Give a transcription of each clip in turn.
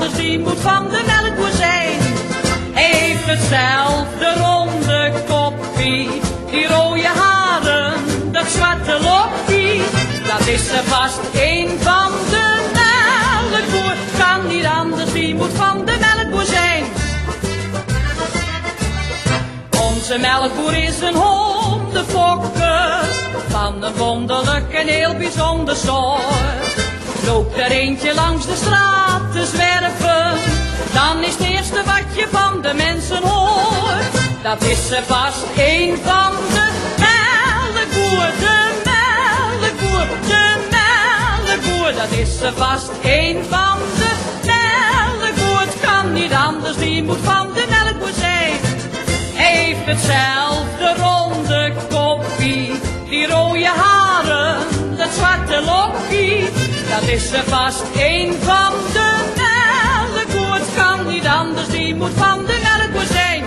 anders, die moet van de melkboer zijn. Hij heeft hetzelfde ronde koppie, die rode haren, dat zwarte loppie. Dat is er vast een van de melkboer, kan niet anders, die moet van de melkboer zijn. Onze melkboer is een hondenfokker, van een wonderlijk en heel bijzonder soort. Loopt er eentje langs de straat te zwerven, dan is het eerste wat je van de mensen hoort. Dat is er vast een van de melkboer, de melkboer, de melkboer. Dat is er vast een van de melkboer, het kan niet anders, die moet van de melkboer zijn. Hij heeft hetzelfde ronde koppie, die rode haren, dat zwarte loppie. Dat is er vast een van de melkboer, het kan niet anders, die moet van de melkboer zijn.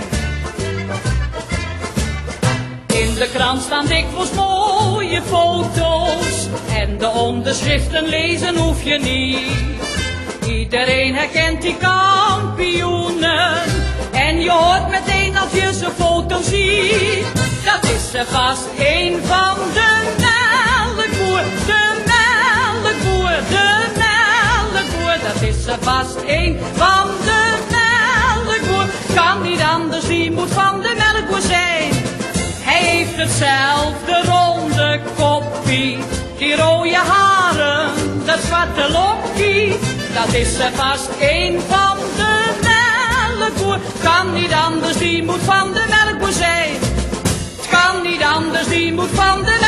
In de krant staan dikwijls mooie foto's en de onderschriften lezen hoef je niet. Iedereen herkent die kampioenen en je hoort meteen als je zijn foto ziet. Dat is er vast een van de melkboer, de melkboer, de melkboer. Dat is er vast een van de melkboer, kan niet anders, die moet van de melkboer zijn. Hij heeft hetzelfde ronde koppie, die rode haren, dat zwarte loppie. Dat is er vast een van de melkboer, kan niet anders, die moet van de melkboer zijn. Het kan niet anders, die moet van de melkboer zijn.